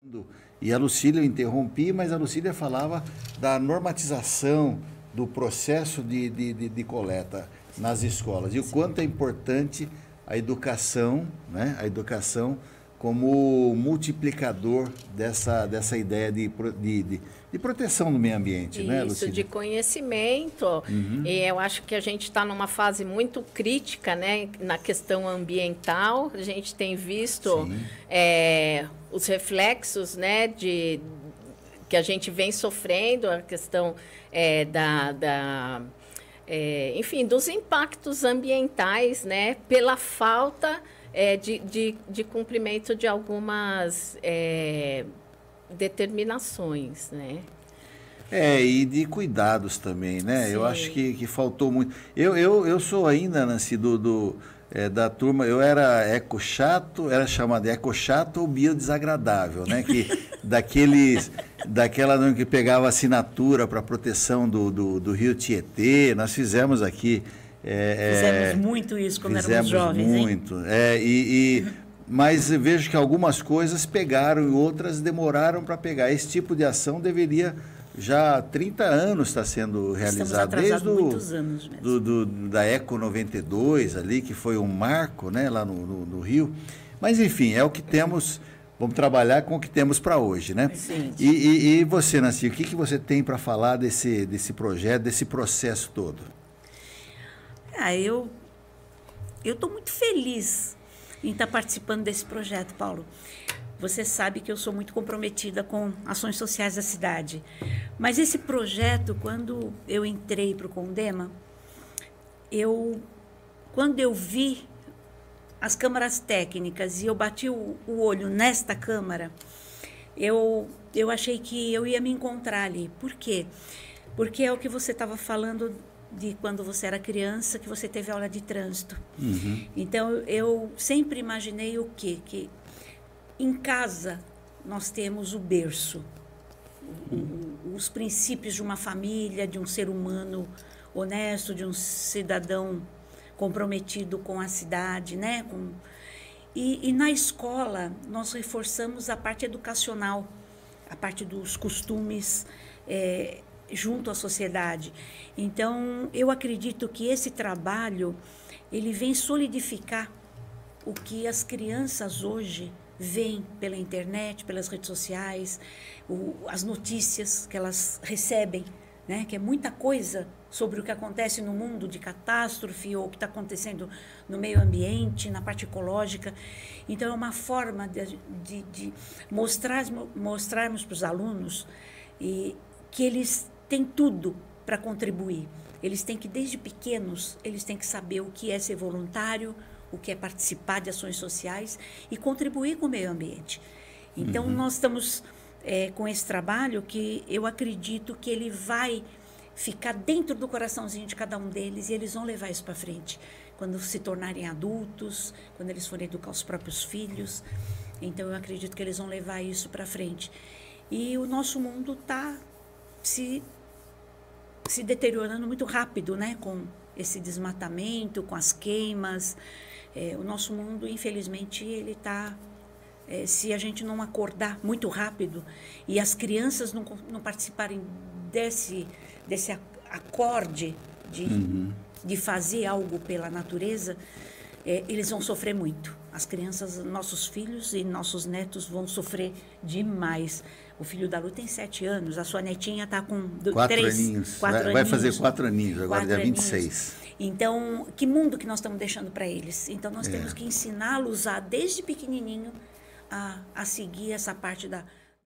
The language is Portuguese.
E a Lucília, eu interrompi, mas a Lucília falava da normatização do processo de coleta nas escolas e o quanto é importante a educação, né? A educação como multiplicador dessa ideia de proteção do meio ambiente, né, Lucília? Isso, de conhecimento. E eu acho que a gente está numa fase muito crítica, né, na questão ambiental. A gente tem visto os reflexos, né, que a gente vem sofrendo, a questão enfim, dos impactos ambientais, né, pela falta de cumprimento de algumas determinações, né? E de cuidados também, né? Sim. Eu acho que faltou muito. Eu sou ainda, Nancy, da turma, eu era eco-chato, era chamado de eco-chato ou biodesagradável, né? Daquela que pegava assinatura para proteção do rio Tietê, nós fizemos aqui. Fizemos muito isso quando éramos jovens, muito, mas eu vejo que algumas coisas pegaram e outras demoraram para pegar. Esse tipo de ação deveria já há 30 anos estar sendo realizado, desde muitos anos mesmo. Da Eco 92 ali, que foi um marco, né, lá no Rio. Mas enfim, é o que temos. Vamos trabalhar com o que temos para hoje, né? Sim. E você, Nancy, o que você tem para falar desse projeto, desse processo todo? Eu estou muito feliz em estar participando desse projeto, Paulo. Você sabe que eu sou muito comprometida com ações sociais da cidade. Mas esse projeto, quando eu entrei para o Condema, quando eu vi as câmaras técnicas e eu bati o olho nesta câmara, eu achei que eu ia me encontrar ali. Por quê? Porque é o que você estava falando de quando você era criança, que você teve aula de trânsito. Então, eu sempre imaginei o quê? Que em casa nós temos o berço, os princípios de uma família, de um ser humano honesto, de um cidadão comprometido com a cidade, né? E na escola nós reforçamos a parte educacional, a parte dos costumes, junto à sociedade. Então, eu acredito que esse trabalho, ele vem solidificar o que as crianças hoje veem pela internet, pelas redes sociais, as notícias que elas recebem, né? Que é muita coisa sobre o que acontece no mundo de catástrofe ou o que está acontecendo no meio ambiente, na parte ecológica. Então, é uma forma de mostrarmos para os alunos que eles têm tudo para contribuir. Eles têm que, desde pequenos, eles têm que saber o que é ser voluntário, o que é participar de ações sociais e contribuir com o meio ambiente. Então, nós estamos com esse trabalho que eu acredito que ele vai ficar dentro do coraçãozinho de cada um deles e eles vão levar isso para frente. Quando se tornarem adultos, quando eles forem educar os próprios filhos. Então, eu acredito que eles vão levar isso para frente. E o nosso mundo está se deteriorando muito rápido, né? Com esse desmatamento, com as queimas. O nosso mundo, infelizmente, ele está... se a gente não acordar muito rápido e as crianças não participarem desse acorde de fazer algo pela natureza, eles vão sofrer muito. As crianças, nossos filhos e nossos netos vão sofrer demais. O filho da Lu tem 7 anos, a sua netinha está com 4 aninhos. Vai fazer 4 aninhos, agora dia 26. Então, que mundo que nós estamos deixando para eles? Então, nós temos que ensiná-los desde pequenininho, a seguir essa parte da